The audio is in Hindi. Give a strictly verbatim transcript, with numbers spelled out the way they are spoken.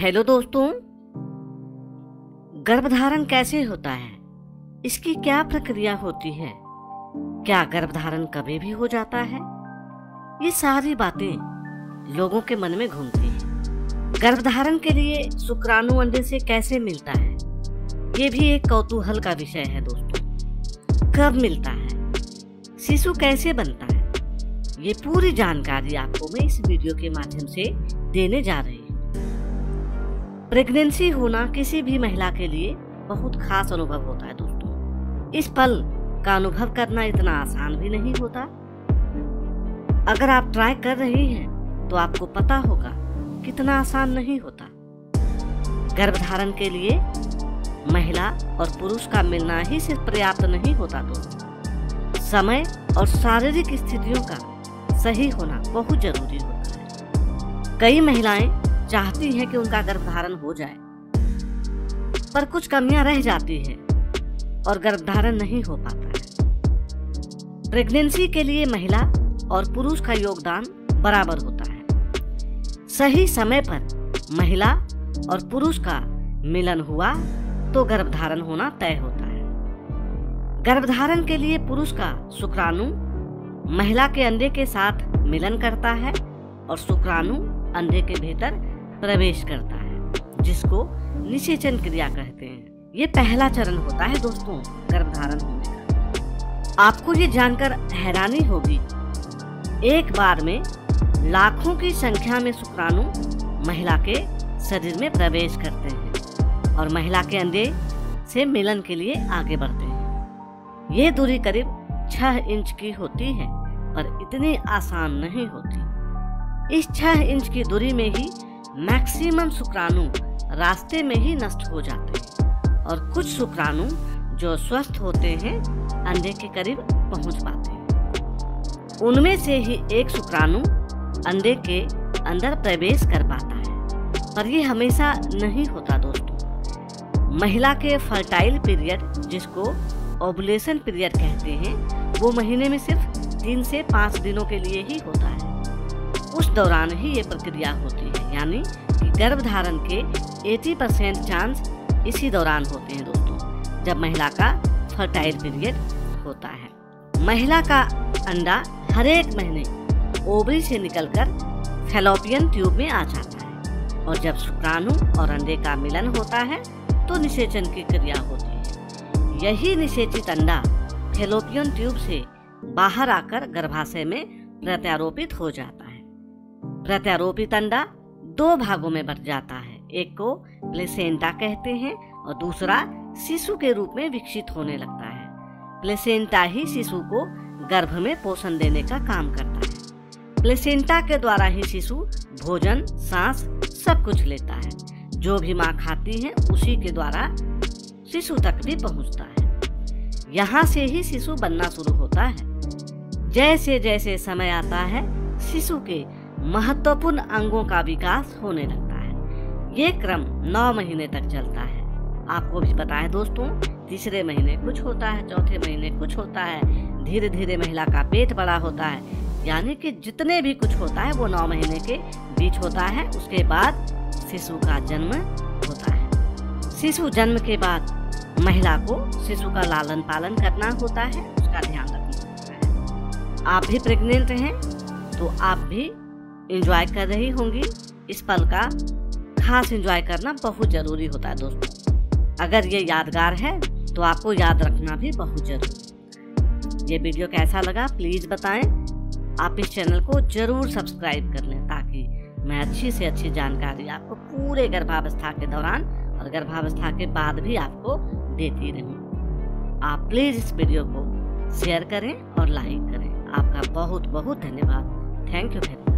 हेलो दोस्तों, गर्भधारण कैसे होता है, इसकी क्या प्रक्रिया होती है, क्या गर्भधारण कभी भी हो जाता है, ये सारी बातें लोगों के मन में घूमती हैं। गर्भधारण के लिए शुक्राणु अंडे से कैसे मिलता है, ये भी एक कौतूहल का विषय है दोस्तों। कब मिलता है, शिशु कैसे बनता है, ये पूरी जानकारी आपको मैं इस वीडियो के माध्यम से देने जा रही हूँ। प्रेगनेंसी होना किसी भी महिला के लिए बहुत खास अनुभव होता है दोस्तों। इस पल का अनुभव करना इतना आसान भी नहीं होता। अगर आप ट्राई कर रही हैं तो आपको पता होगा कितना आसान नहीं होता। गर्भधारण के लिए महिला और पुरुष का मिलना ही सिर्फ पर्याप्त नहीं होता दोस्तों। समय और शारीरिक स्थितियों का सही होना बहुत जरूरी होता है। कई महिलाएं चाहती हैं कि उनका गर्भधारण हो जाए, पर कुछ कमियां रह जाती हैं और गर्भधारण नहीं हो पाता है। प्रेगनेंसी के लिए महिला और पुरुष का योगदान बराबर होता है। सही समय पर महिला और पुरुष का मिलन हुआ तो गर्भधारण होना तय होता है। गर्भधारण के लिए पुरुष का शुक्राणु महिला के अंडे के साथ मिलन करता है और शुक्राणु अंडे के भीतर प्रवेश करता है, जिसको निषेचन क्रिया कहते हैं। ये पहला चरण होता है दोस्तों गर्भधारण होने का। आपको ये जानकर हैरानी होगी, एक बार में लाखों की संख्या में शुक्राणु महिला के शरीर में प्रवेश करते हैं और महिला के अंडे से मिलन के लिए आगे बढ़ते हैं। ये दूरी करीब छह इंच की होती है, पर इतनी आसान नहीं होती। इस छह इंच की दूरी में ही मैक्सिमम शुक्राणु रास्ते में ही नष्ट हो जाते हैं और कुछ शुक्राणु जो स्वस्थ होते हैं अंडे के करीब पहुंच पाते हैं। उनमें से ही एक शुक्राणु अंडे के अंदर प्रवेश कर पाता है, पर ये हमेशा नहीं होता दोस्तों। महिला के फर्टाइल पीरियड, जिसको ओवुलेशन पीरियड कहते हैं, वो महीने में सिर्फ तीन से पाँच दिनों के लिए ही होता है। उस दौरान ही ये प्रक्रिया होती है, यानी कि गर्भधारण के अस्सी परसेंट चांस इसी दौरान होते हैं दोस्तों, जब महिला का फर्टाइल पीरियड होता है। महिला का अंडा हर एक महीने ओवरी से निकलकर फैलोपियन ट्यूब में आ जाता है और जब शुक्राणु और अंडे का मिलन होता है तो निषेचन की क्रिया होती है। यही निषेचित अंडा फैलोपियन ट्यूब से बाहर आकर गर्भाशय में प्रत्यारोपित हो जाता है। प्रत्यारोपित अंडा दो भागों में बंट जाता है, एक को प्लेसेंटा कहते हैं और दूसरा शिशु के रूप में विकसित होने लगता है। प्लेसेंटा ही शिशु को गर्भ में पोषण देने का काम करता है। प्लेसेंटा के द्वारा ही शिशु भोजन, सांस सब कुछ लेता है। जो भी माँ खाती है उसी के द्वारा शिशु तक भी पहुँचता है। यहाँ से ही शिशु बनना शुरू होता है। जैसे जैसे समय आता है शिशु के महत्वपूर्ण अंगों का विकास होने लगता है। ये क्रम नौ महीने तक चलता है। आपको भी पता है दोस्तों, तीसरे महीने कुछ होता है, चौथे महीने कुछ होता है, धीरे धीरे महिला का पेट बड़ा होता है, यानी कि जितने भी कुछ होता है वो नौ महीने के बीच होता है। उसके बाद शिशु का जन्म होता है। शिशु जन्म के बाद महिला को शिशु का लालन पालन करना होता है, उसका ध्यान रखना होता है। आप भी प्रेग्नेंट हैं तो आप भी एंजॉय कर रही होंगी। इस पल का खास एंजॉय करना बहुत जरूरी होता है दोस्तों। अगर ये यादगार है तो आपको याद रखना भी बहुत जरूरी। ये वीडियो कैसा लगा प्लीज बताएं। आप इस चैनल को जरूर सब्सक्राइब कर लें ताकि मैं अच्छी से अच्छी जानकारी आपको पूरे गर्भावस्था के दौरान और गर्भावस्था के बाद भी आपको देती रहूं। आप प्लीज इस वीडियो को शेयर करें और लाइक करें। आपका बहुत बहुत धन्यवाद। Thank you very much.